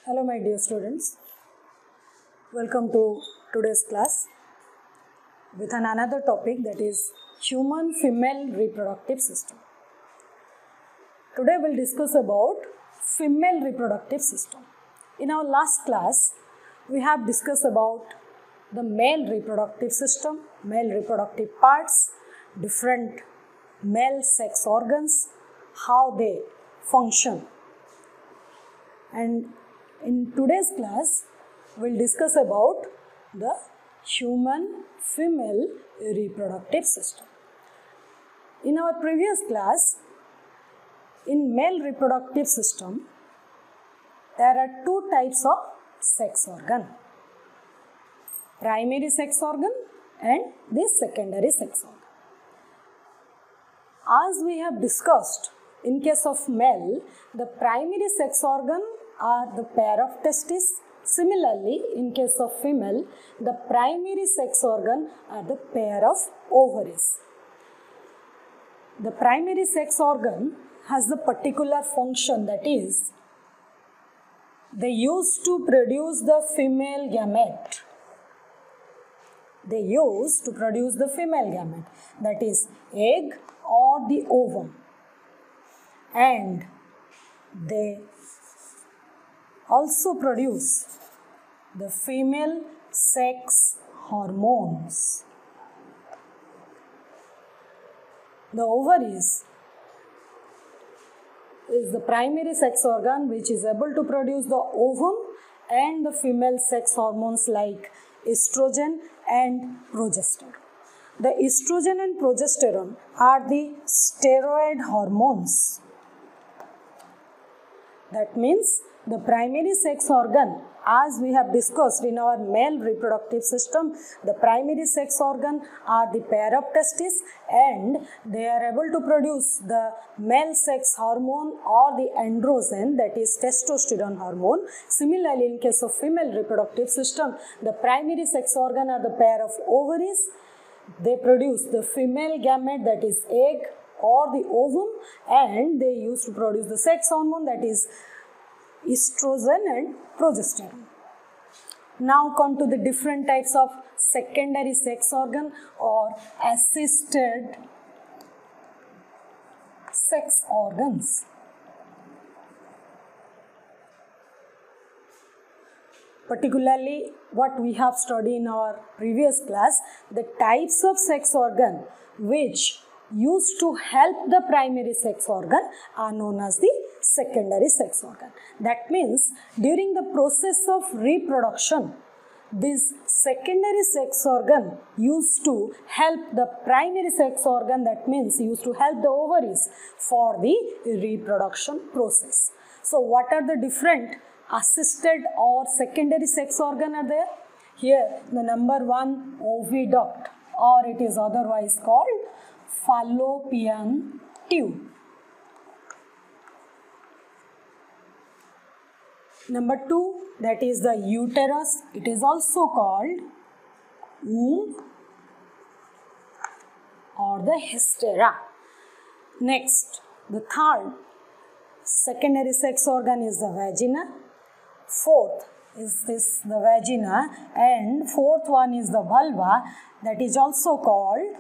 Hello my dear students, welcome to today's class with another topic, that is human female reproductive system. Today we'll discuss about female reproductive system. In our last class we have discussed about the male reproductive system, male reproductive parts, different male sex organs, how they function. And in today's class, we'll discuss about the human female reproductive system. In our previous class, in male reproductive system, there are two types of sex organ. Primary sex organ and the secondary sex organ. As we have discussed, in case of male, the primary sex organ are the pair of testes. Similarly, in case of female, the primary sex organ are the pair of ovaries. The primary sex organ has the particular function, that is, they used to produce the female gamete. They used to produce the female gamete, that is, egg or the ovum. And they also produce the female sex hormones. The ovaries is the primary sex organ which is able to produce the ovum and the female sex hormones like estrogen and progesterone. The estrogen and progesterone are the steroid hormones. That means the primary sex organ, as we have discussed in our male reproductive system, the primary sex organ are the pair of testes and they are able to produce the male sex hormone or the androgen, that is testosterone hormone. Similarly, in case of female reproductive system, the primary sex organ are the pair of ovaries. They produce the female gamete, that is egg or the ovum, and they used to produce the sex hormone, that is estrogen and progesterone. Now come to the different types of secondary sex organ or assisted sex organs. Particularly what we have studied in our previous class, the types of sex organ which used to help the primary sex organ are known as the secondary sex organ. That means during the process of reproduction, this secondary sex organ used to help the primary sex organ, that means used to help the ovaries for the reproduction process. So what are the different assisted or secondary sex organ are there? Here the number one, oviduct, or it is otherwise called fallopian tube. Number two, that is the uterus. It is also called womb or the hysteria. Next, the third secondary sex organ is the vagina. Fourth is the vagina, and fourth one is the vulva, that is also called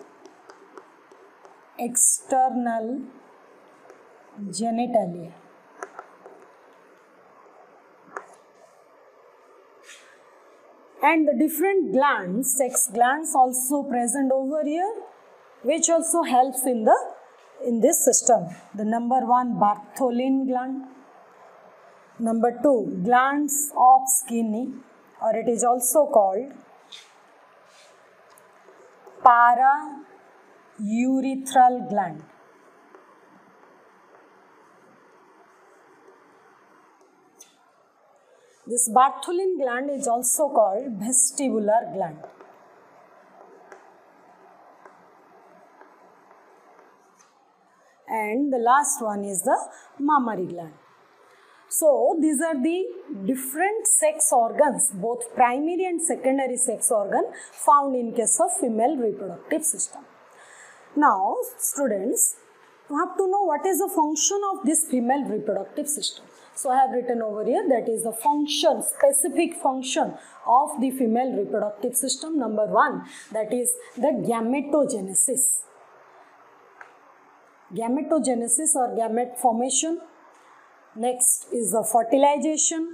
external genitalia. And the different glands, sex glands also present over here, which also helps in this system. The number one, Bartholin gland. Number two, glands of Skinny, or it is also called paraurethral gland. This Bartholin gland is also called vestibular gland. And the last one is the mammary gland. So these are the different sex organs, both primary and secondary sex organ found in case of female reproductive system. Now students, You have to know what is the function of this female reproductive system. So I have written over here that is the function, specific function of the female reproductive system. Number 1, that is the gametogenesis. Gametogenesis or gamete formation. Next is the fertilization,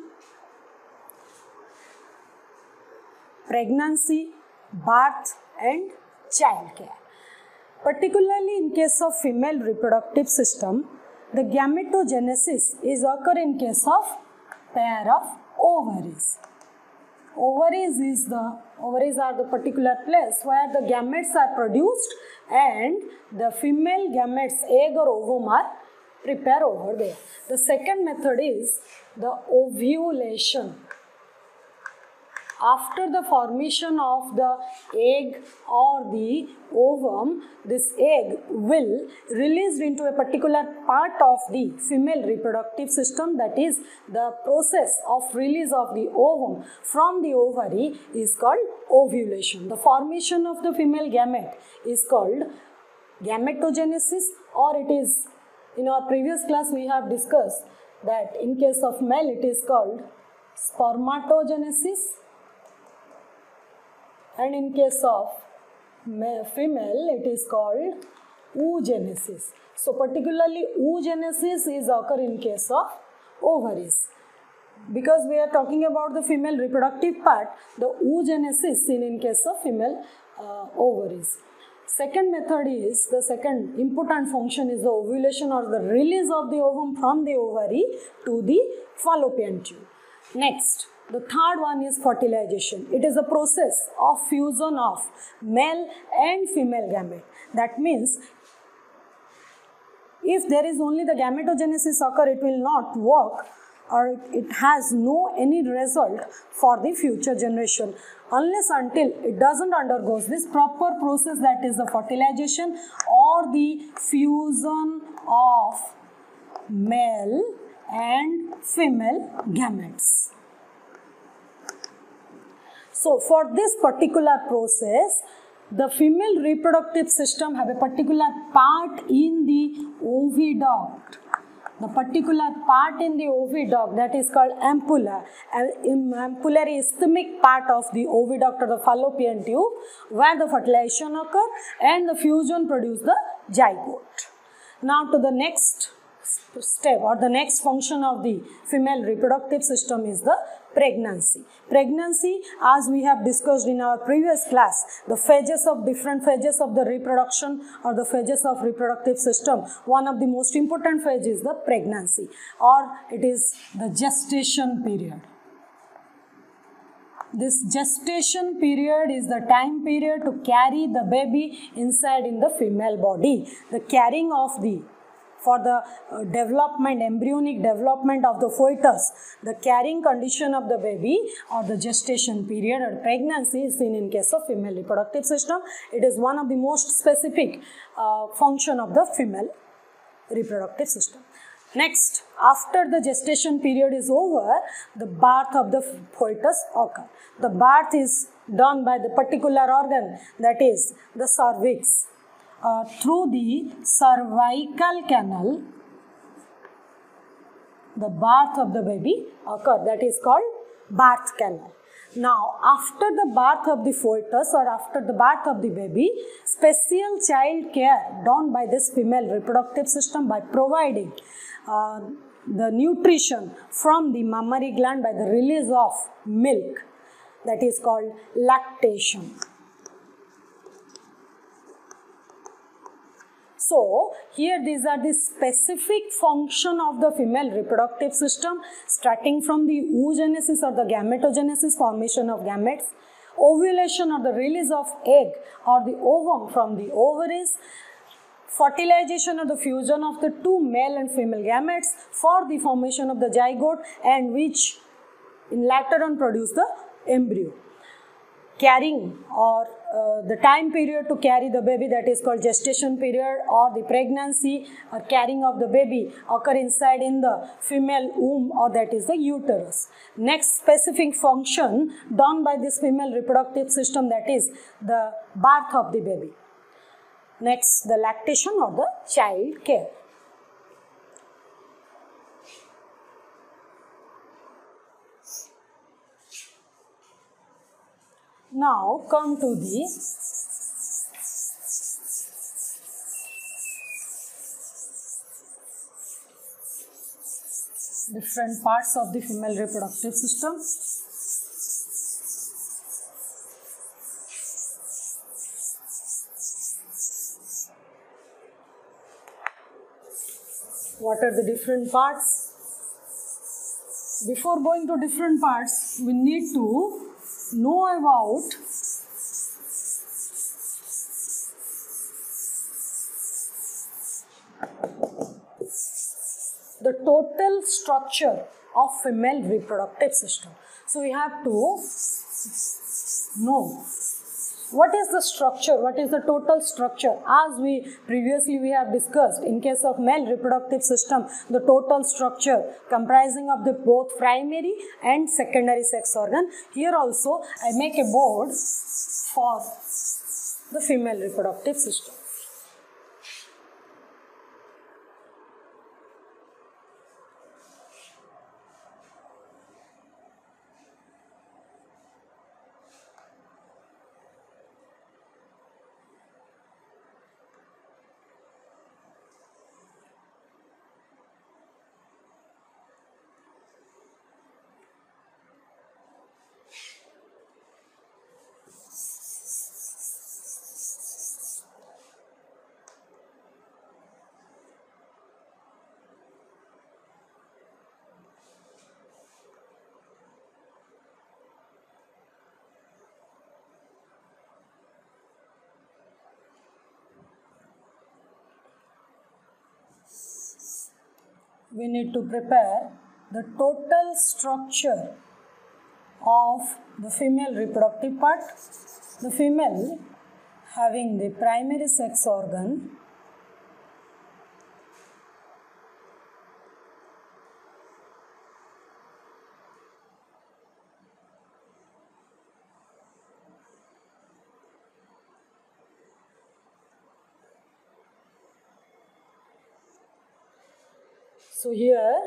pregnancy, birth and childcare. Particularly in case of female reproductive system, the gametogenesis is occur in case of pair of ovaries. Ovaries are the particular place where the gametes are produced and the female gametes, egg or ovum, are prepared over there. The second method is the ovulation. After the formation of the egg or the ovum, this egg will released into a particular part of the female reproductive system, that is the process of release of the ovum from the ovary is called ovulation. The formation of the female gamete is called gametogenesis, or it is, in our previous class we have discussed that in case of male it is called spermatogenesis, and in case of female it is called oogenesis. So particularly oogenesis is occur in case of ovaries. Because we are talking about the female reproductive part, the oogenesis seen in case of female ovaries. Second method is, the second important function is the ovulation or the release of the ovum from the ovary to the fallopian tube. Next, the third one is fertilization. It is a process of fusion of male and female gamete. That means if there is only the gametogenesis occur, it will not work, or it has no any result for the future generation unless until it doesn't undergo this proper process, that is the fertilization or the fusion of male and female gametes. So for this particular process, the female reproductive system have a particular part in the oviduct. The particular part in the oviduct, that is called ampulla. Ampullary isthmic part of the oviduct or the fallopian tube, where the fertilization occur and the fusion produce the zygote. Now to the next step or the next function of the female reproductive system is the pregnancy. Pregnancy, as we have discussed in our previous class, the different phases of the reproduction or the phases of reproductive system, one of the most important phases is the pregnancy, or it is the gestation period. This gestation period is the time period to carry the baby inside in the female body. The carrying of the for the development, embryonic development of the fetus, the carrying condition of the baby or the gestation period or pregnancy is seen in case of female reproductive system. It is one of the most specific function of the female reproductive system. Next, after the gestation period is over, the birth of the fetus occurs. The birth is done by the particular organ, that is the cervix. Through the cervical canal, the birth of the baby occurs, that is called birth canal. Now, after the birth of the fetus or after the birth of the baby, special child care done by this female reproductive system by providing the nutrition from the mammary gland by the release of milk, that is called lactation. So, here these are the specific function of the female reproductive system, starting from the oogenesis or the gametogenesis, formation of gametes, ovulation or the release of egg or the ovum from the ovaries, fertilization or the fusion of the two male and female gametes for the formation of the zygote, and which in later on produce the embryo. Carrying or the time period to carry the baby, that is called gestation period, or the pregnancy or carrying of the baby occur inside in the female womb, or that is the uterus. Next specific function done by this female reproductive system, that is the birth of the baby. Next, the lactation or the child care. Now come to the different parts of the female reproductive system. What are the different parts? Before going to different parts, we need to know about the total structure of female reproductive system. So we have to know what is the structure, what is the total structure. As we previously have discussed, in case of male reproductive system, the total structure comprising of the both primary and secondary sex organ. Here also I make a board for the female reproductive system. We need to prepare the total structure of the female reproductive part. The female having the primary sex organ, so here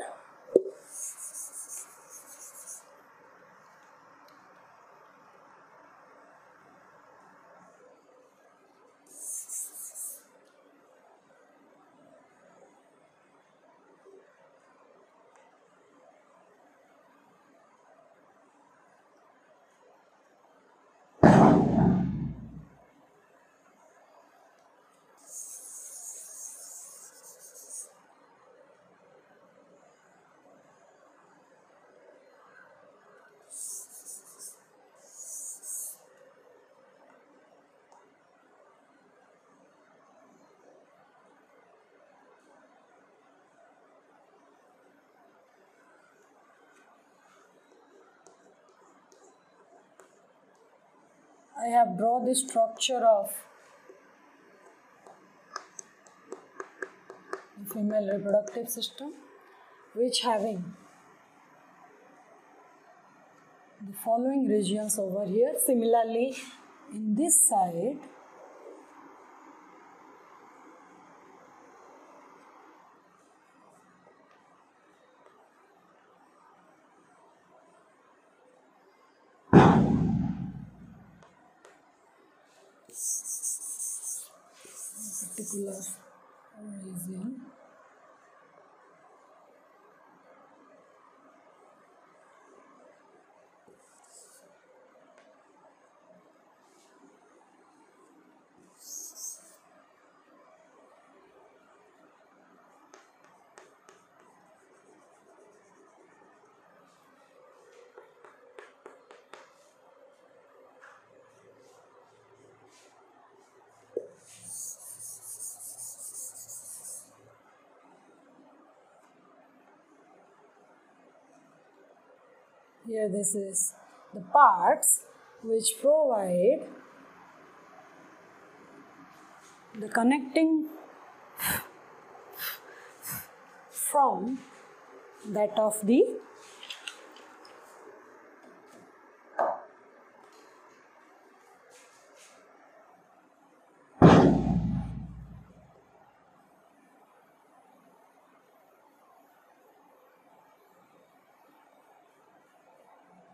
I have drawn the structure of the female reproductive system, which having the following regions over here. Similarly, in this side, particular region. Here this is the parts which provide the connecting from that of the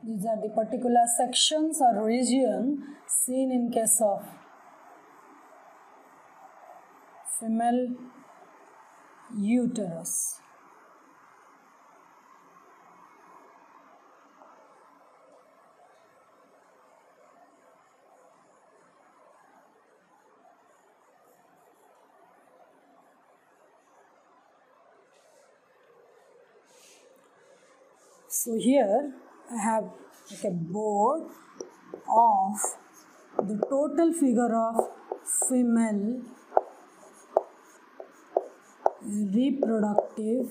These are the particular sections or region seen in case of female uterus. So here I have like a board of the total figure of female reproductive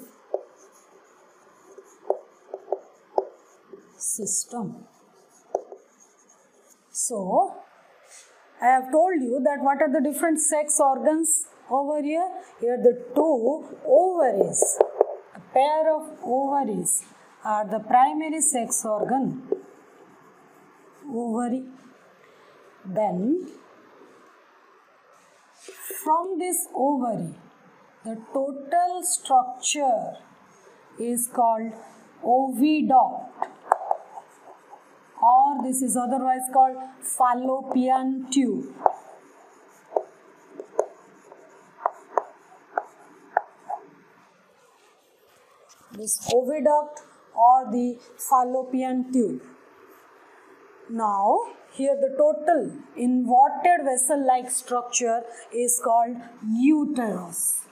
system. So I have told you that what are the different sex organs over here. Here the two ovaries, a pair of ovaries are the primary sex organ, ovary. Then from this ovary, the total structure is called oviduct, or this is otherwise called fallopian tube. This oviduct or the fallopian tube. Now, here the total inverted vessel-like structure is called uterus.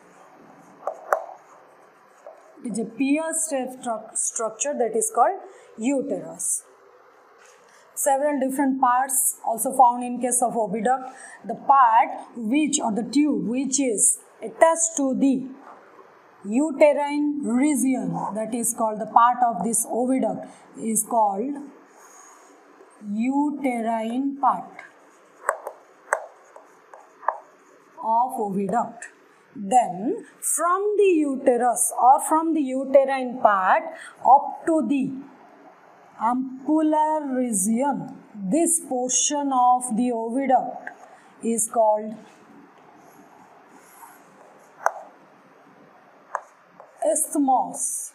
It is a pierced structure that is called uterus. Several different parts also found in case of oviduct. The part which or the tube which is attached to the uterine region, that is called the part of this oviduct, is called uterine part of oviduct. Then from the uterus or from the uterine part up to the ampullar region, this portion of the oviduct is called isthmus.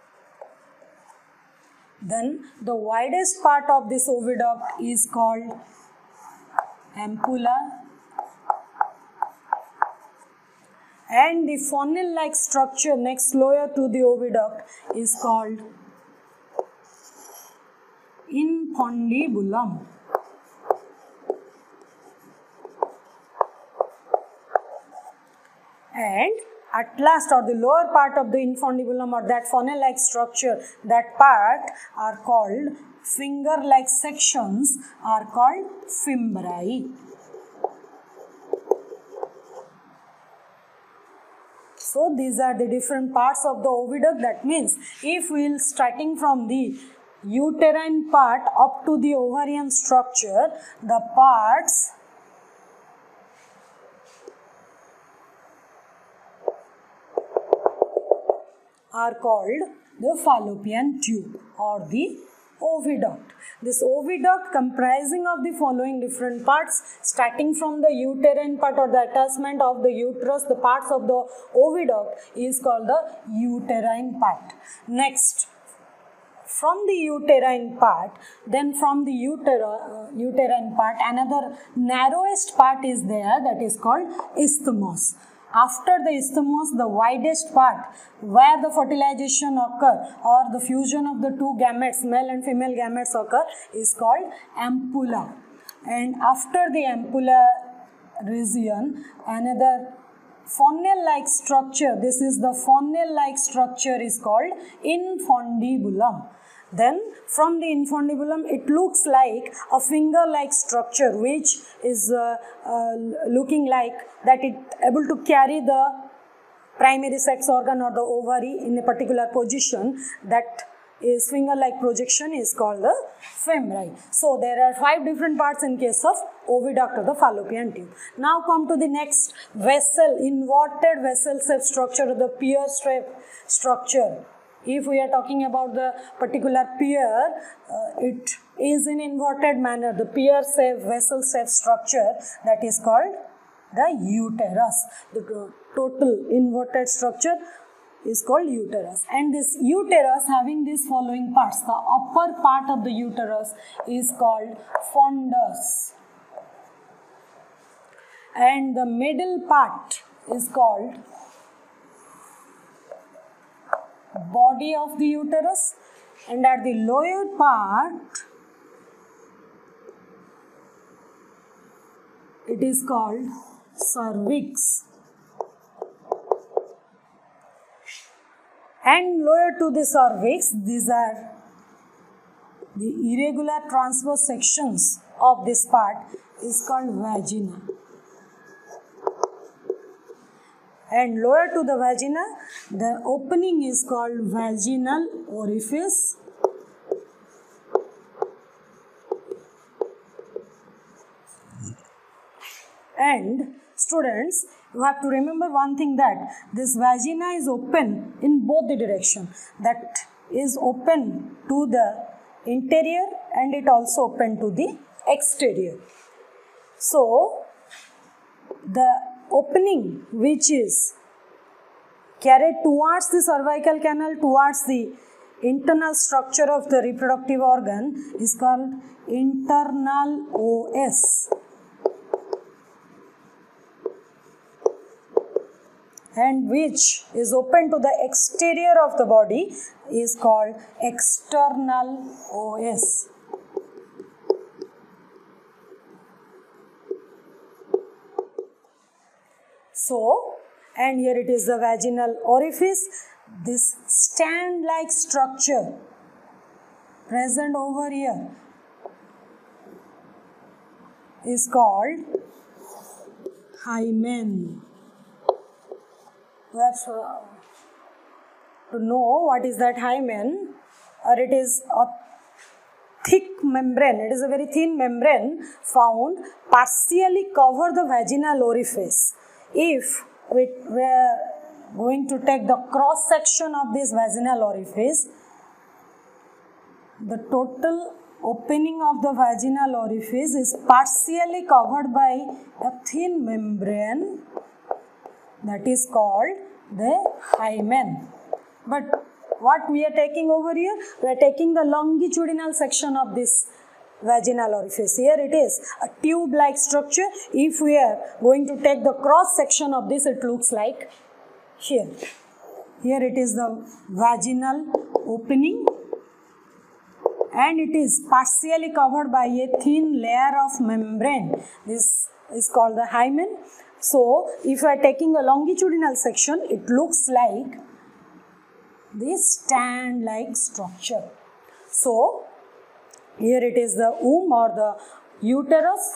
Then the widest part of this oviduct is called ampulla, and the funnel-like structure next lower to the oviduct is called infundibulum. And at last, or the lower part of the infundibulum or that funnel-like structure, that part are called finger-like sections are called fimbriae. So these are the different parts of the oviduct. That means if we will starting from the uterine part up to the ovarian structure, the parts are called the fallopian tube or the oviduct. This oviduct comprising of the following different parts, starting from the uterine part or the attachment of the uterus, the parts of the oviduct is called the uterine part. Next, from the uterine part, then from the uterine part, another narrowest part is there, that is called isthmus. After the isthmus, the widest part where the fertilization occur or the fusion of the two gametes, male and female gametes occur, is called ampulla. And after the ampulla region, another funnel-like structure, this is the funnel-like structure, is called infundibulum. Then from the infundibulum, it looks like a finger-like structure which is looking like that it able to carry the primary sex organ or the ovary in a particular position. That is finger-like projection is called the fimbriae. So there are 5 different parts in case of oviduct or the fallopian tube. Now come to the next vessel, inverted vessel shape structure or the pierced structure. If we are talking about the particular pier, it is in inverted manner, the pier shape, vessel shape structure, that is called the uterus. The total inverted structure is called uterus, and this uterus having these following parts. The upper part of the uterus is called fundus, and the middle part is called body of the uterus, and at the lower part it is called cervix. And lower to the cervix, these are the irregular transverse sections of this part is called vagina. And lower to the vagina, the opening is called vaginal orifice. And students, you have to remember one thing, that this vagina is open in both the direction. That is open to the interior and it also open to the exterior. So, the opening which is carried towards the cervical canal, towards the internal structure of the reproductive organ is called internal OS. And which is open to the exterior of the body is called external OS. So, and here it is the vaginal orifice, this stand-like structure present over here is called hymen. We have to know what is that hymen, or it is a thick membrane, it is a very thin membrane found partially cover the vaginal orifice. If we were going to take the cross section of this vaginal orifice, the total opening of the vaginal orifice is partially covered by a thin membrane that is called the hymen. But what we are taking over here? We are taking the longitudinal section of this vaginal orifice. Here it is a tube-like structure. If we are going to take the cross section of this, it looks like here. Here it is the vaginal opening and it is partially covered by a thin layer of membrane. This is called the hymen. So, if you are taking a longitudinal section, it looks like this stand-like structure. So, here it is the womb or the uterus,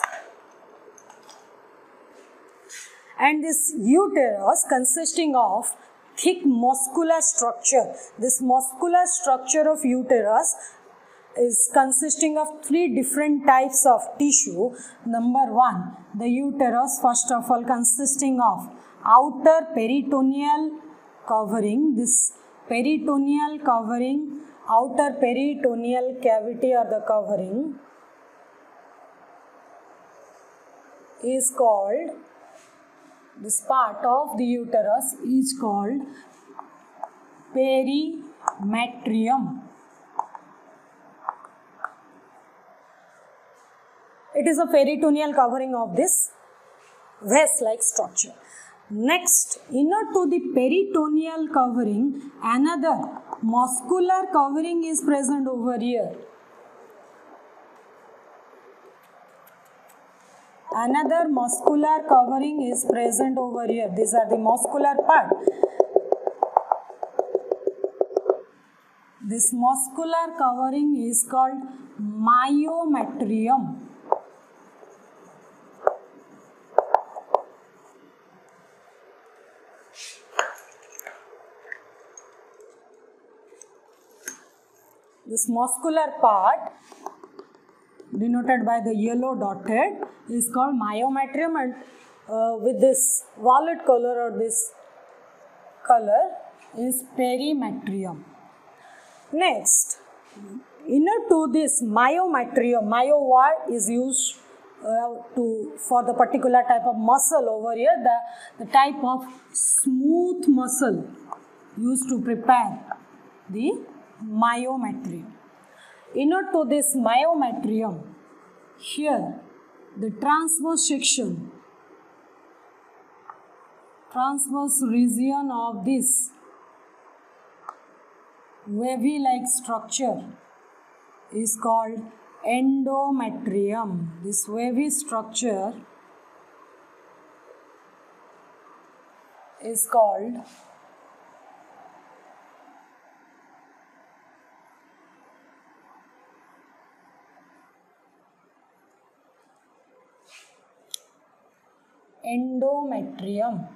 and this uterus consisting of thick muscular structure. This muscular structure of uterus is consisting of three different types of tissue. Number one, the uterus first of all consisting of outer peritoneal covering. This peritoneal covering, outer peritoneal cavity or the covering is called, this part of the uterus is called perimetrium. It is a peritoneal covering of this vase-like structure. Next, inner to the peritoneal covering, another muscular covering is present over here. Another muscular covering is present over here. These are the muscular part. This muscular covering is called myometrium. This muscular part denoted by the yellow dotted is called myometrium, and with this violet color or this color is perimetrium. Next, inner to this myometrium, myowire is used for the particular type of muscle over here, the type of smooth muscle used to prepare the myometrium. Inner to this myometrium, here the transverse section, transverse region of this wavy like structure is called endometrium. This wavy structure is called endometrium.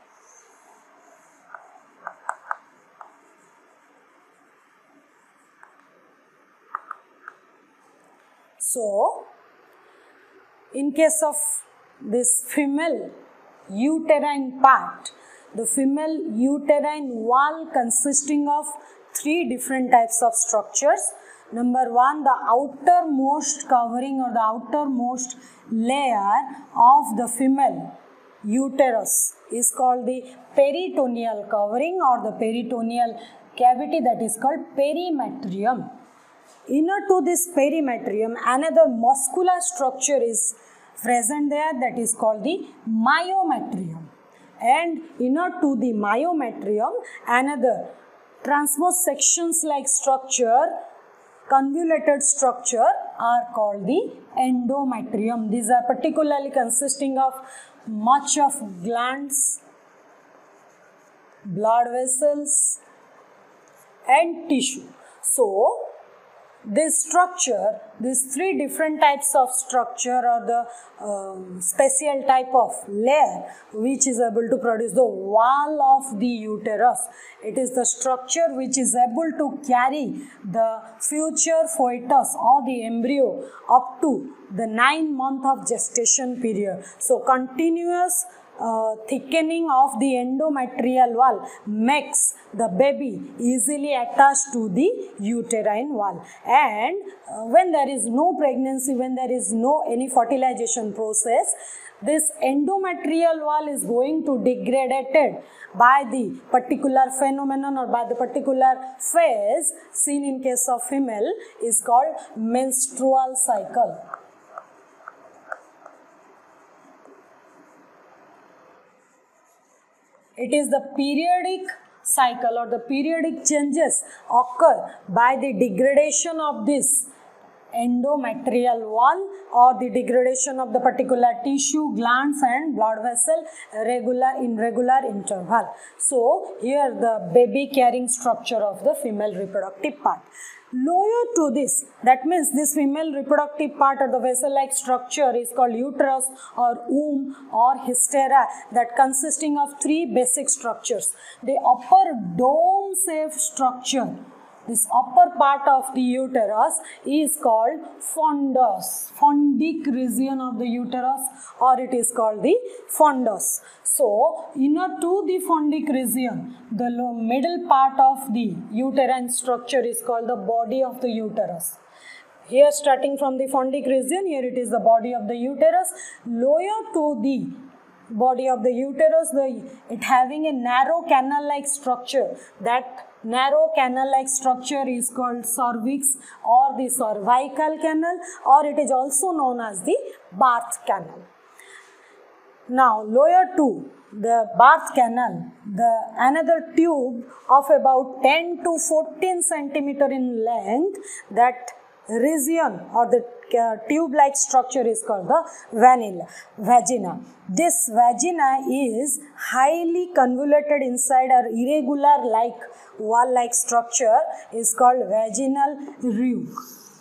So, in case of this female uterine part, the female uterine wall consisting of three different types of structures. Number one, the outermost covering or the outermost layer of the female uterus is called the peritoneal covering or the peritoneal cavity, that is called perimetrium. Inner to this perimetrium, another muscular structure is present there, that is called the myometrium. And inner to the myometrium, another transverse sections like structure, convoluted structure are called the endometrium. These are particularly consisting of much of glands, blood vessels and tissue. So, this structure, these three different types of structure or the special type of layer which is able to produce the wall of the uterus. It is the structure which is able to carry the future fetus or the embryo up to the 9 month of gestation period. So, continuous thickening of the endometrial wall makes the baby easily attached to the uterine wall, and when there is no pregnancy, when there is no any fertilization process, this endometrial wall is going to degrade by the particular phenomenon or by the particular phase seen in case of female is called menstrual cycle. It is the periodic cycle or the periodic changes occur by the degradation of this endometrial wall or the degradation of the particular tissue, glands and blood vessel in regular interval. So, here the baby carrying structure of the female reproductive part. Lower to this, that means this female reproductive part or the vessel-like structure is called uterus or womb or hystera, that consisting of three basic structures. The upper dome-shaped structure, this upper part of the uterus is called fundus, fundic region of the uterus, or it is called the fundus. So, inner to the fundic region, the middle part of the uterine structure is called the body of the uterus. Here starting from the fundic region, here it is the body of the uterus. Lower to the body of the uterus, it having a narrow canal-like structure. That narrow canal-like structure is called cervix or the cervical canal, or it is also known as the birth canal. Now, lower to the birth canal, another tube of about 10 to 14 centimeter in length, that region or the tube-like structure is called the vagina. This vagina is highly convoluted inside or irregular like wall-like structure is called vaginal ruche.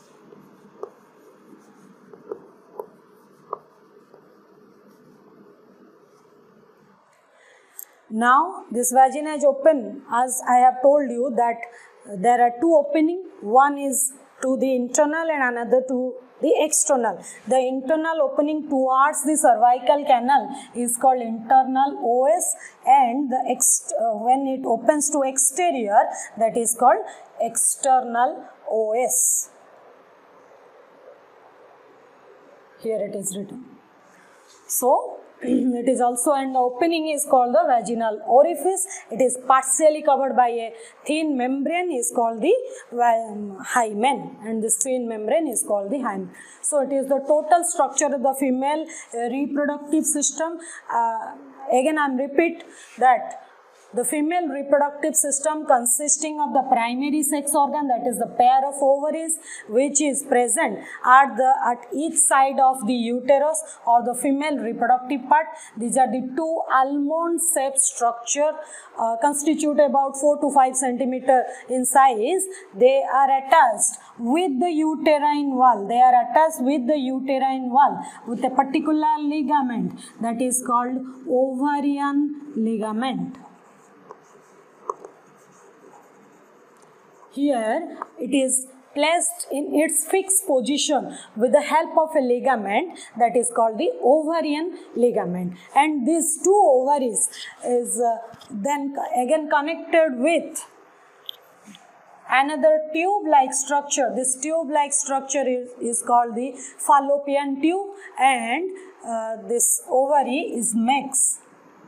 Now, this vagina is open, as I have told you that there are two openings. One is to the internal and another to the external. The internal opening towards the cervical canal is called internal os, and when it opens to exterior, that is called external os. Here it is written. So, It is also, and the opening is called the vaginal orifice. It is partially covered by a thin membrane is called the hymen, and this thin membrane is called the hymen. So it is the total structure of the female reproductive system. Again I am repeat that the female reproductive system consisting of the primary sex organ, that is the pair of ovaries which is present at each side of the uterus or the female reproductive part. These are the two almond shaped structure constitute about 4 to 5 centimeter in size. They are attached with the uterine wall. They are attached with the uterine wall with a particular ligament that is called ovarian ligament. Here it is placed in its fixed position with the help of a ligament that is called the ovarian ligament, and these two ovaries is then again connected with another tube-like structure. This tube-like structure is called the fallopian tube, and this ovary is mixed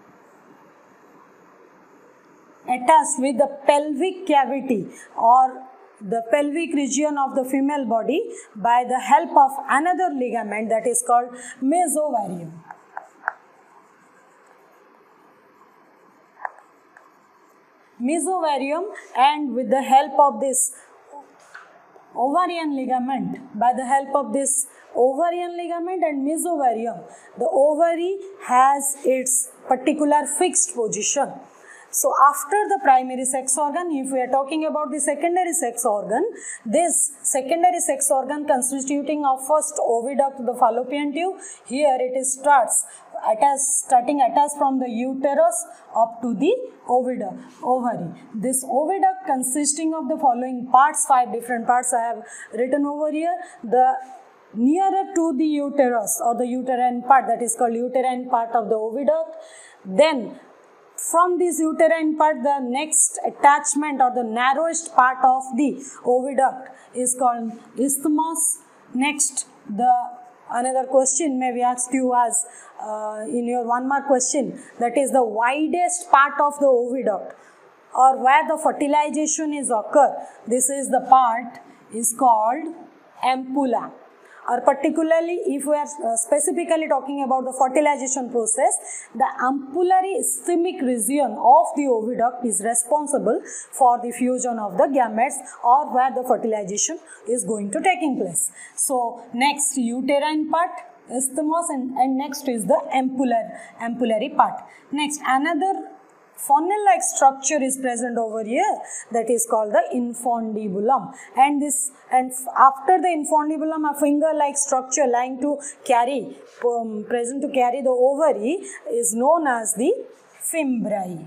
attached with the pelvic cavity or the pelvic region of the female body by the help of another ligament that is called mesovarium. Mesovarium, and with the help of this ovarian ligament, by the help of this ovarian ligament and mesovarium, the ovary has its particular fixed position. So after the primary sex organ, if we are talking about the secondary sex organ, this secondary sex organ constituting of first oviduct, the fallopian tube, here it is starting attached from the uterus up to the ovary. This oviduct consisting of the following parts, 5 different parts I have written over here. The nearer to the uterus or the uterine part, that is called uterine part of the oviduct. Then from this uterine part, the next attachment or the narrowest part of the oviduct is called isthmus. Next, another question may be asked you as in your 1 mark question, that is the widest part of the oviduct or where the fertilization is occur. This is the part is called ampulla. Or particularly if we are specifically talking about the fertilization process, the ampullary ischemic region of the oviduct is responsible for the fusion of the gametes or where the fertilization is going to taking place. So next uterine part, isthmus, and next is the ampullary part. Next another funnel-like structure is present over here that is called the infundibulum, and after the infundibulum a finger-like structure lying to carry present to carry the ovary is known as the fimbriae.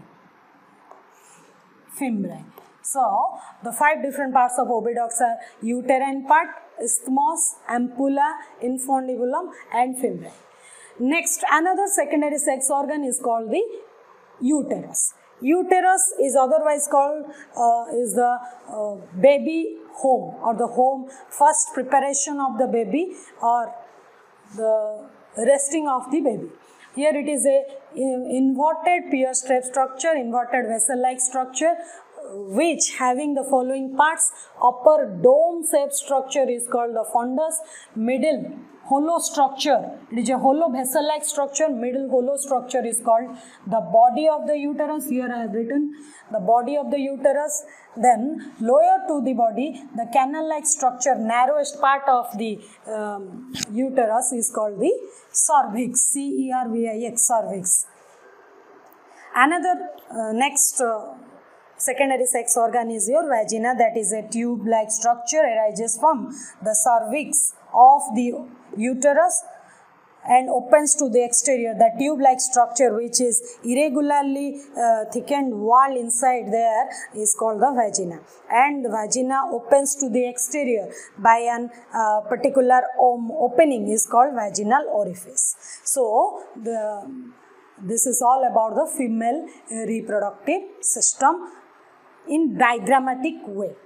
So the 5 different parts of oviducts are uterine part, isthmus, ampulla, infundibulum, and fimbriae. Next another secondary sex organ is called the uterus. Uterus is otherwise called is the baby home or the home, first preparation of the baby or the resting of the baby. Here it is a inverted pier strap structure, inverted vessel-like structure which having the following parts. Upper dome shaped structure is called the fundus, middle hollow structure, it is a hollow vessel-like structure, middle hollow structure is called the body of the uterus. Here I have written the body of the uterus. Then lower to the body, the canal-like structure, narrowest part of the uterus is called the cervix, C-E-R-V-I-X, cervix. Another next secondary sex organ is your vagina, that is a tube-like structure, arises from the cervix of the uterus and opens to the exterior. The tube-like structure which is irregularly thickened wall inside there is called the vagina, and the vagina opens to the exterior by an particular opening is called vaginal orifice. So this is all about the female reproductive system in diagrammatic way.